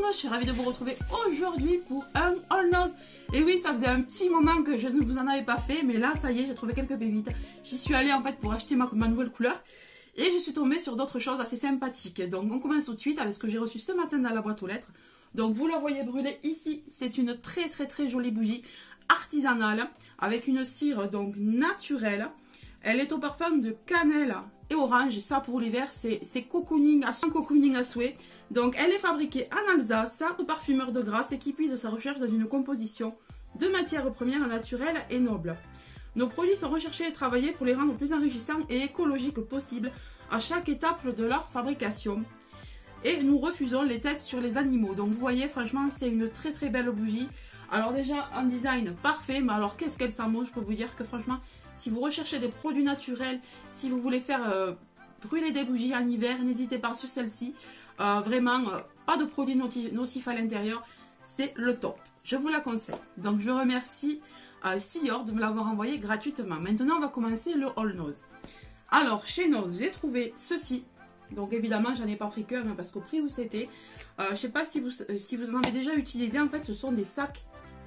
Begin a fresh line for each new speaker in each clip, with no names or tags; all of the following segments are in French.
je suis ravie de vous retrouver aujourd'hui pour un All Nose. Et oui, ça faisait un petit moment que je ne vous en avais pas fait, mais là, ça y est, j'ai trouvé quelques pépites. J'y suis allée en fait pour acheter ma nouvelle couleur. Et je suis tombée sur d'autres choses assez sympathiques. Donc on commence tout de suite avec ce que j'ai reçu ce matin dans la boîte aux lettres. Donc vous la voyez brûler ici, c'est une très jolie bougie artisanale avec une cire donc naturelle. Elle est au parfum de cannelle et orange. Ça pour l'hiver, c'est cocooning à souhait. Donc elle est fabriquée en Alsace, au parfumeur de grâce et qui puise sa recherche dans une composition de matières premières naturelles et nobles. Nos produits sont recherchés et travaillés pour les rendre plus enrichissants et écologiques possible à chaque étape de leur fabrication. Et nous refusons les tests sur les animaux. Donc vous voyez, franchement, c'est une très belle bougie. Alors déjà, un design parfait, mais alors qu'est-ce qu'elle sent bon. Je peux vous dire que franchement, si vous recherchez des produits naturels, si vous voulez faire brûler des bougies en hiver, n'hésitez pas sur celle-ci. Vraiment, pas de produits nocifs à l'intérieur, c'est le top. Je vous la conseille. Donc je remercie Sior de me l'avoir envoyé gratuitement. Maintenant, on va commencer le All Nose. Alors, chez Nose, j'ai trouvé ceci. Donc évidemment, j'en ai pas pris qu'un parce qu'au prix où c'était, je sais pas si vous en avez déjà utilisé. En fait, ce sont des sacs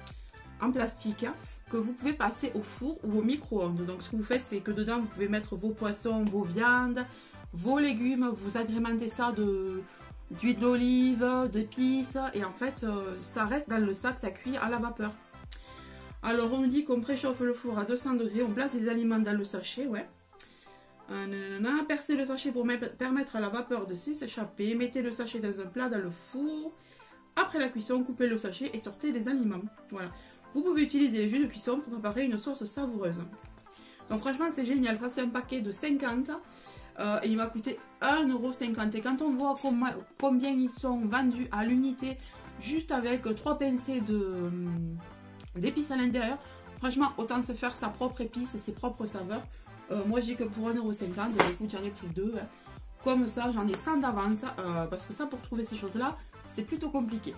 en plastique que vous pouvez passer au four ou au micro-ondes. Donc ce que vous faites, c'est que dedans, vous pouvez mettre vos poissons, vos viandes, vos légumes. Vous agrémentez ça d'huile d'olive, d'épices. Et en fait, ça reste dans le sac, ça cuit à la vapeur. Alors, on nous dit qu'on préchauffe le four à 200 degrés. On place les aliments dans le sachet, ouais. Percez le sachet pour permettre à la vapeur de s'échapper. Mettez le sachet dans un plat dans le four. Après la cuisson, coupez le sachet et sortez les aliments. Voilà. Vous pouvez utiliser les jus de cuisson pour préparer une sauce savoureuse. Donc franchement, c'est génial. Ça, c'est un paquet de 50. Et il m'a coûté 1,50 €. Et quand on voit combien ils sont vendus à l'unité, juste avec 3 pincées d'épices à l'intérieur, franchement, autant se faire sa propre épice et ses propres saveurs. Moi, je dis que pour 1,50 €, écoute, j'en ai pris 2. Hein. Comme ça, j'en ai 100 d'avance. Parce que ça, pour trouver ces choses-là, c'est plutôt compliqué.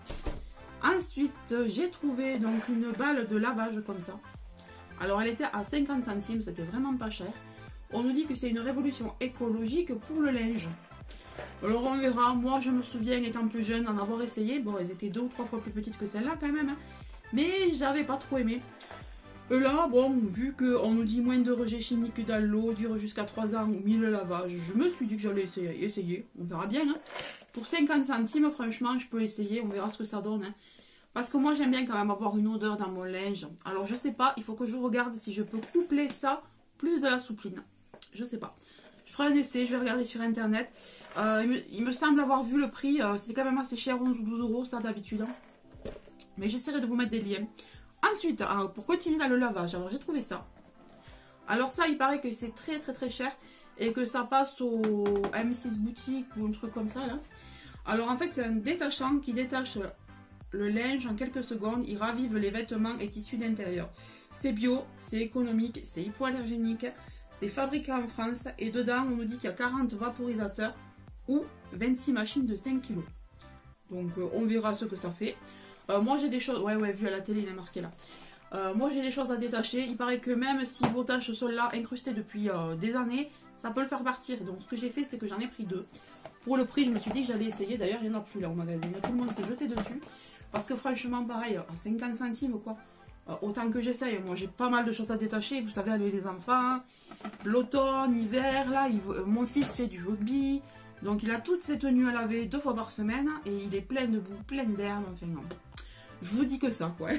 Ensuite, j'ai trouvé donc une balle de lavage comme ça. Alors, elle était à 50 centimes. C'était vraiment pas cher. On nous dit que c'est une révolution écologique pour le linge. Alors, on verra. Moi, je me souviens, étant plus jeune, d'en avoir essayé. Bon, elles étaient 2 ou 3 fois plus petites que celle-là, quand même. Hein. Mais j'avais pas trop aimé. Et là, bon, vu qu'on nous dit moins de rejets chimiques dans l'eau, dure jusqu'à 3 ans ou 1000 lavages, je me suis dit que j'allais essayer. On verra bien. Hein. Pour 50 centimes, franchement, je peux essayer. On verra ce que ça donne. Hein. Parce que moi, j'aime bien quand même avoir une odeur dans mon linge. Alors, je sais pas. Il faut que je regarde si je peux coupler ça plus de la soupline. Je sais pas. Je ferai un essai. Je vais regarder sur Internet. Il me semble avoir vu le prix. C'est quand même assez cher, 11 ou 12 € ça d'habitude. Hein. Mais j'essaierai de vous mettre des liens. Ensuite, pour continuer dans le lavage, alors j'ai trouvé ça. Alors ça, il paraît que c'est très cher et que ça passe au M6 boutique ou un truc comme ça là. Alors en fait, c'est un détachant qui détache le linge en quelques secondes. Il ravive les vêtements et tissus d'intérieur. C'est bio, c'est économique, c'est hypoallergénique, c'est fabriqué en France et dedans, on nous dit qu'il y a 40 vaporisateurs ou 26 machines de 5 kg. Donc on verra ce que ça fait. Moi j'ai des choses, ouais, vu à la télé il est marqué là. Moi j'ai des choses à détacher. Il paraît que même si vos taches sont là incrustées depuis des années, ça peut le faire partir. Donc ce que j'ai fait, c'est que j'en ai pris 2. Pour le prix, je me suis dit que j'allais essayer. D'ailleurs, il n'y en a plus là au magasin. Tout le monde s'est jeté dessus. Parce que franchement, pareil, à 50 centimes quoi. Autant que j'essaye. Moi j'ai pas mal de choses à détacher. Vous savez, avec les enfants, l'automne, l'hiver, là, mon fils fait du rugby. Donc il a toutes ses tenues à laver 2 fois par semaine. Et il est plein de boue, plein d'herbe. Enfin non. Je vous dis que ça, quoi.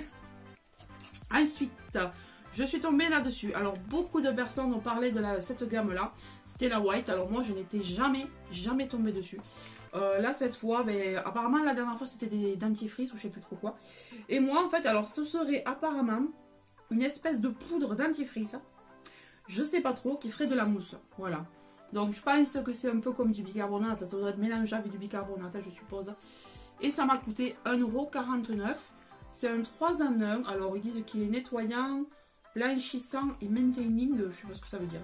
Ensuite, je suis tombée là-dessus. Alors, beaucoup de personnes ont parlé de cette gamme-là. C'était la White. Alors, moi, je n'étais jamais tombée dessus. Là, cette fois, ben, apparemment, la dernière fois, c'était des dentifrices ou je sais plus trop quoi. Et moi, en fait, alors, ce serait apparemment une espèce de poudre dentifrice. Je sais pas trop, qui ferait de la mousse. Voilà. Donc, je pense que c'est un peu comme du bicarbonate. Ça doit être mélangé avec du bicarbonate, je suppose. Et ça m'a coûté 1,49 €. C'est un 3 en 1. Alors ils disent qu'il est nettoyant, blanchissant et maintaining. Je sais pas ce que ça veut dire.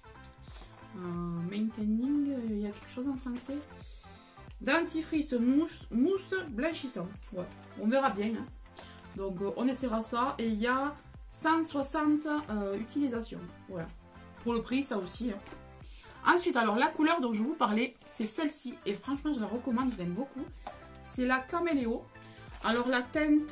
Maintaining, il y a quelque chose en français. Dentifrice mousse blanchissant. Ouais, on verra bien. Hein. Donc on essaiera ça. Et il y a 160 utilisations. Voilà. Pour le prix, ça aussi. Hein. Ensuite, alors la couleur dont je vous parlais, c'est celle-ci. Et franchement, je la recommande, je l'aime beaucoup. c'est la Caméléo. Alors la teinte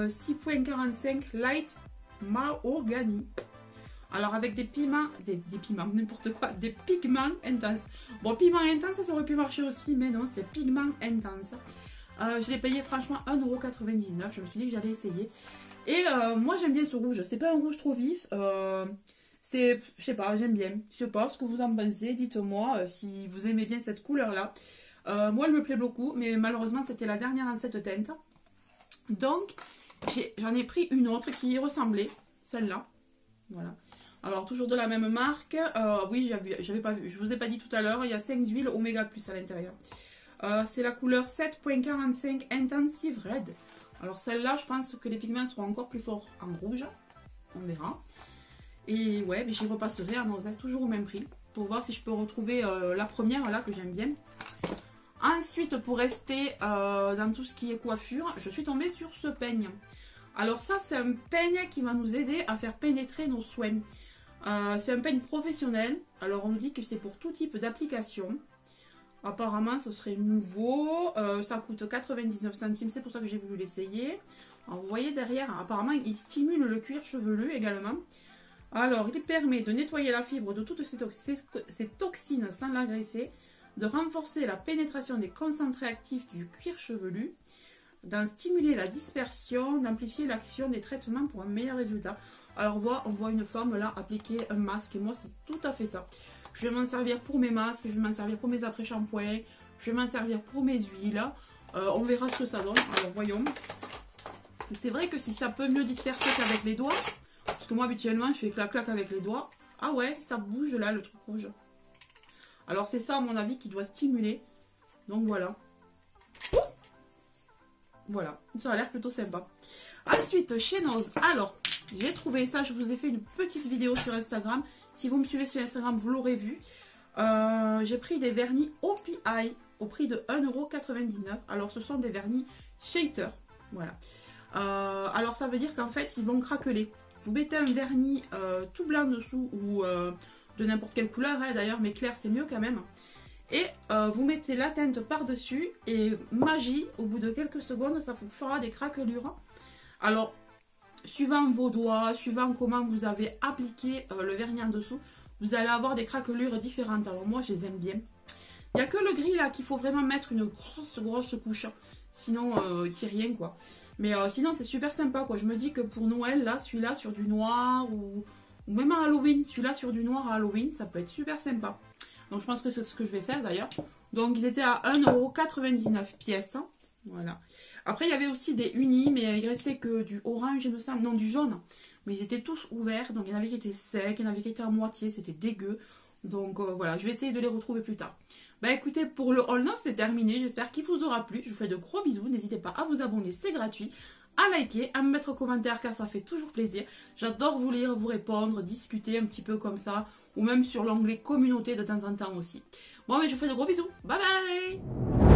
6.45 Light Mahogany. Alors avec des pigments, n'importe quoi, des pigments intenses. Bon, pigments intenses, ça aurait pu marcher aussi, mais non, c'est pigments intenses. Je l'ai payé franchement 1,99 €. Je me suis dit que j'allais essayer. Et moi j'aime bien ce rouge. C'est pas un rouge trop vif. Je sais pas, j'aime bien. Je sais pas ce que vous en pensez. Dites-moi si vous aimez bien cette couleur-là. Moi, elle me plaît beaucoup, mais malheureusement, c'était la dernière en cette teinte. Donc, j'en ai pris une autre qui y ressemblait, celle-là. Voilà. Alors, toujours de la même marque. Oui, j'avais pas vu. Je vous ai pas dit tout à l'heure, il y a 5 huiles Oméga Plus à l'intérieur. C'est la couleur 7.45 Intensive Red. Alors, celle-là, je pense que les pigments seront encore plus forts en rouge. On verra. Et ouais, j'y repasserai en osant toujours au même prix. Pour voir si je peux retrouver la première, là, que j'aime bien. Ensuite, pour rester dans tout ce qui est coiffure, je suis tombée sur ce peigne. Alors ça, c'est un peigne qui va nous aider à faire pénétrer nos soins. C'est un peigne professionnel. Alors, on nous dit que c'est pour tout type d'application. Apparemment, ce serait nouveau. Ça coûte 99 centimes. C'est pour ça que j'ai voulu l'essayer. Alors, vous voyez derrière, apparemment, il stimule le cuir chevelu également. Alors, il permet de nettoyer la fibre de toutes ces toxines sans l'agresser, de renforcer la pénétration des concentrés actifs du cuir chevelu, d'en stimuler la dispersion, d'amplifier l'action des traitements pour un meilleur résultat. Alors, on voit une forme là, appliquer un masque, et moi, c'est tout à fait ça. Je vais m'en servir pour mes masques, je vais m'en servir pour mes après-shampoings, je vais m'en servir pour mes huiles. On verra ce que ça donne. Alors, voyons. C'est vrai que si ça peut mieux disperser qu'avec les doigts, parce que moi, habituellement, je fais clac-clac avec les doigts. Ah ouais, ça bouge là, le truc rouge. Alors, c'est ça, à mon avis, qui doit stimuler. Donc, voilà. Ouh, voilà, ça a l'air plutôt sympa. Ensuite, chez Nose. Alors, j'ai trouvé ça, je vous ai fait une petite vidéo sur Instagram. Si vous me suivez sur Instagram, vous l'aurez vu. J'ai pris des vernis OPI au prix de 1,99 €. Alors, ce sont des vernis shader. Voilà. Alors, ça veut dire qu'en fait, ils vont craqueler. Vous mettez un vernis tout blanc dessous ou de n'importe quelle couleur, hein, d'ailleurs, mais clair, c'est mieux quand même. Et vous mettez la teinte par-dessus et magie, au bout de quelques secondes, ça vous fera des craquelures. Alors, suivant vos doigts, suivant comment vous avez appliqué le vernis en dessous, vous allez avoir des craquelures différentes. Alors moi, je les aime bien. Il n'y a que le gris là qu'il faut vraiment mettre une grosse couche. Sinon, il n'y a rien quoi. Mais sinon, c'est super sympa quoi. Je me dis que pour Noël, là, celui-là sur du noir ou même à Halloween, celui-là sur du noir à Halloween, ça peut être super sympa. Donc je pense que c'est ce que je vais faire d'ailleurs. Donc ils étaient à 1,99 € pièce. Voilà. Après il y avait aussi des unis, mais il restait que du orange, il me semble, non du jaune. Mais ils étaient tous ouverts, donc il y en avait qui étaient secs, il y en avait qui étaient à moitié, c'était dégueu. Donc voilà, je vais essayer de les retrouver plus tard. Bah écoutez, pour le haul, non, c'est terminé. J'espère qu'il vous aura plu. Je vous fais de gros bisous. N'hésitez pas à vous abonner, c'est gratuit. À liker, à me mettre en commentaire car ça fait toujours plaisir. J'adore vous lire, vous répondre, discuter un petit peu comme ça. Ou même sur l'onglet communauté de temps en temps aussi. Bon, mais je vous fais de gros bisous. Bye bye!